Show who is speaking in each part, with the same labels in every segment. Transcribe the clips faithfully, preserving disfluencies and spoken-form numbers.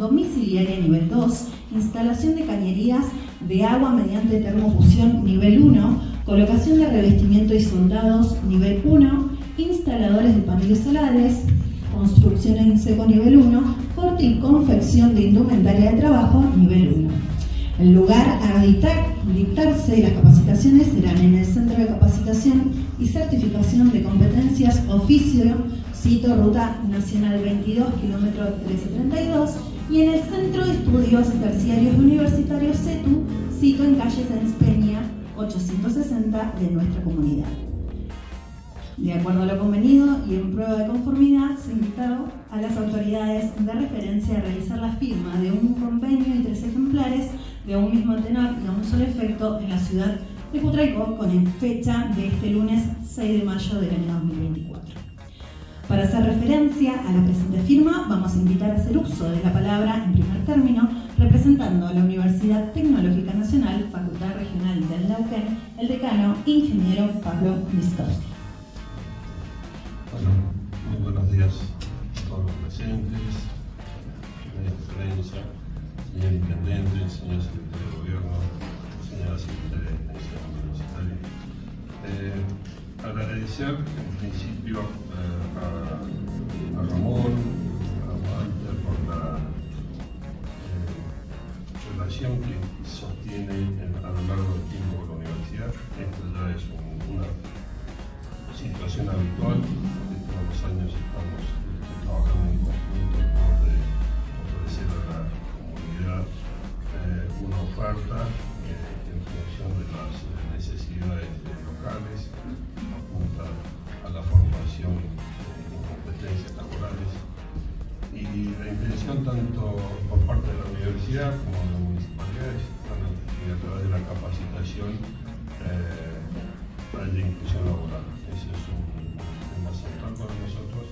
Speaker 1: domiciliaria nivel dos, instalación de cañerías de agua mediante termofusión nivel uno, colocación de revestimiento y soldados nivel uno, instaladores de paneles solares, construcción en seco nivel uno, corte y confección de indumentaria de trabajo nivel uno. El lugar a dictar, dictarse y las capacitaciones serán en el Centro de Capacitación y Certificación de Competencias Oficio, Cito Ruta Nacional veintidós, kilómetro trece treinta y dos, y en el Centro de Estudios Terciarios Universitarios CETU, Cito en calle Sáenz Peña ochocientos sesenta de nuestra comunidad. De acuerdo a lo convenido y en prueba de conformidad, se invitó a las autoridades de referencia a realizar la firma de un convenio y tres ejemplares de un mismo tenor y a un solo efecto en la ciudad de Cutralcó con fecha de este lunes seis de mayo del año dos mil veinticuatro. Para hacer referencia a la presente firma, vamos a invitar a hacer uso de la palabra en primer término, representando a la Universidad Tecnológica Nacional, Facultad Regional del Neuquén, el decano, ingeniero Pablo Miskowski.
Speaker 2: Bueno, muy buenos días a todos los presentes, señores de prensa, señor intendente, señor secretario de gobierno, señora secretaria de extensión universitaria. Eh, agradecer en principio eh, a, a Ramón, a Walter por la eh, relación que sostiene en, a lo largo del tiempo con la universidad. Esto ya es un, una situación habitual. Todos los años estamos trabajando en conjunto de ofrecer a la comunidad eh, una oferta eh, en función de las necesidades locales, apunta a la formación en competencias laborales, y la intención tanto por parte de la universidad como de la municipalidad es que a través de la capacitación eh, haya inclusión laboral. Ese es un tema central para nosotros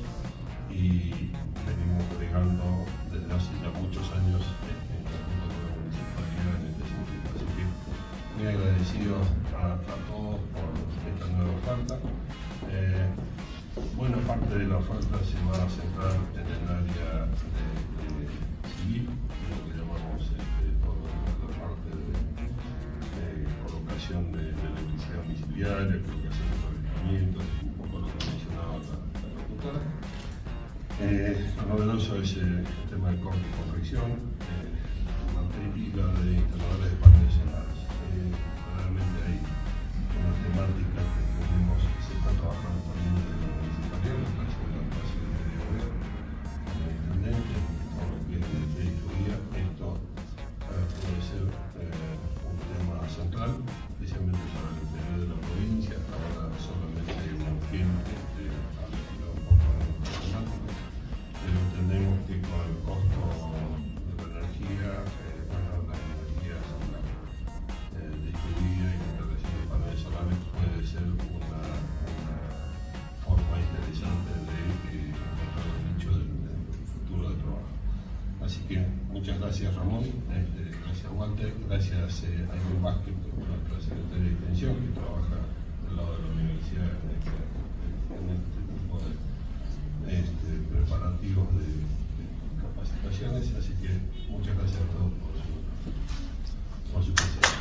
Speaker 2: y venimos bregando desde hace ya muchos años en conjunto con la municipalidad en este sentido. Así que muy agradecido a, a todos por esta nueva oferta. Eh, buena parte de la oferta se va a centrar en el área de, de civil, lo que llamamos este, toda la parte de, de colocación de, de electricidad domiciliaria, colocación de revestimientos, un poco lo que mencionaba la, la locutora. Eh, lo novedoso es eh, el tema de corte y confección, eh, y la de instaladores de paneles solares. Eh, realmente hay una temática que tenemos, que se está trabajando también desde la municipalidad, en la caso de la clase de gobierno, con el intendente, todo lo que es de teoría. Esto eh, puede ser eh, un tema central, especialmente para el interior de la provincia. Ahora solamente hay un ambiente de alquiler un poco problemático, pero entendemos que con el costo de la energía, eh, bueno, las energías eh, de lluvia y instalación de paneles solares puede ser una, una forma interesante de eh, encontrar el nicho del, del futuro de trabajo. Así que muchas gracias, Ramón, este, gracias Walter, gracias eh, a Iván Vázquez, nuestra secretaria de extensión, que trabaja al lado de la universidad en este, en este tipo de este, preparativos de, de capacitaciones. Así que muchas gracias a todos por su, por su presencia.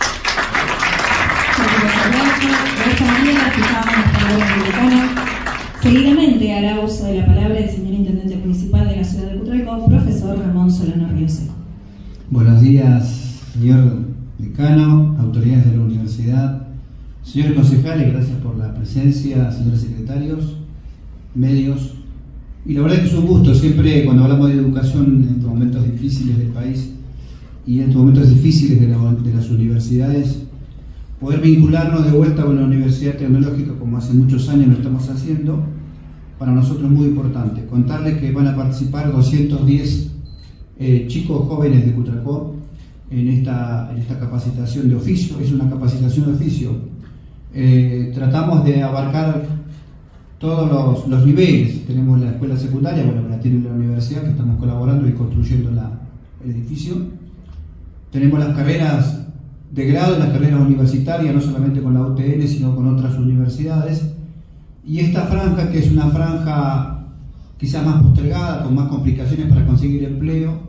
Speaker 1: De esta manera fijamos nuestra palabra republicana. Seguidamente hará uso de la palabra el señor intendente municipal de la ciudad de Cutralcó, profesor Ramón Solano Ríoseco.
Speaker 3: Buenos días, señor decano, autoridades de la universidad, señores concejales, gracias por la presencia, señores secretarios, medios. Y la verdad que es un gusto, siempre cuando hablamos de educación en estos momentos difíciles del país y en estos momentos difíciles de, la, de las universidades, poder vincularnos de vuelta con la Universidad Tecnológica, como hace muchos años lo estamos haciendo, para nosotros es muy importante. Contarles que van a participar doscientos diez eh, chicos jóvenes de Cutralcó en esta, en esta capacitación de oficio. Es una capacitación de oficio. Eh, tratamos de abarcar todos los, los niveles. Tenemos la escuela secundaria, bueno, que la tiene la universidad, que estamos colaborando y construyendo la, el edificio. Tenemos las carreras de grado, las carreras universitarias, no solamente con la U T N, sino con otras universidades. Y esta franja, que es una franja quizás más postergada, con más complicaciones para conseguir empleo,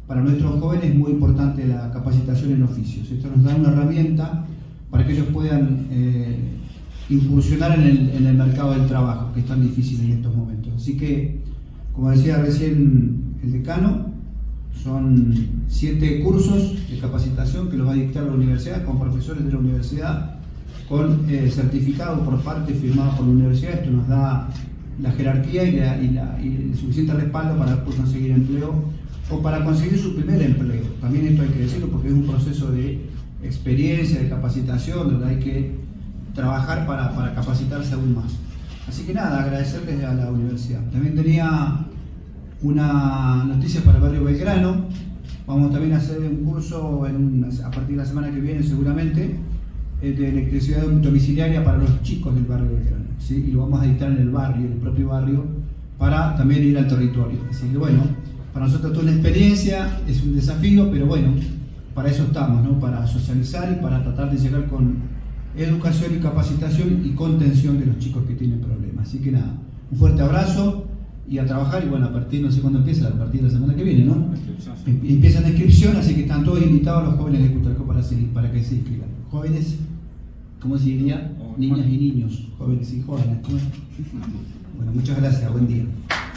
Speaker 3: para nuestros jóvenes es muy importante la capacitación en oficios. Esto nos da una herramienta para que ellos puedan eh, incursionar en el, en el mercado del trabajo, que es tan difícil en estos momentos. Así que, como decía recién el decano, son siete cursos de capacitación que los va a dictar la universidad con profesores de la universidad, con eh, certificado por parte firmado por la universidad. Esto nos da la jerarquía y, la, y, la, y el suficiente respaldo para poder conseguir empleo o para conseguir su primer empleo. También esto hay que decirlo porque es un proceso de experiencia, de capacitación, donde hay que trabajar para, para capacitarse aún más. Así que nada, agradecerles a la universidad. También tenía una noticia para el barrio Belgrano. Vamos también a hacer un curso en, a partir de la semana que viene seguramente, de electricidad domiciliaria para los chicos del barrio Belgrano, ¿sí? Y lo vamos a dictar en el barrio, en el propio barrio, para también ir al territorio. Así que bueno, para nosotros toda una experiencia, es un desafío, pero bueno, para eso estamos, ¿no? Para socializar y para tratar de llegar con educación y capacitación y contención de los chicos que tienen problemas. Así que nada, un fuerte abrazo y a trabajar. Y bueno, a partir, no sé cuándo empieza, a partir de la semana que viene, ¿no? Empieza la inscripción, así que están todos invitados los jóvenes de Cutralcó para, para que se inscriban. Jóvenes, ¿cómo se diría? Niñas y niños, jóvenes y jóvenes. Bueno, muchas gracias, buen día.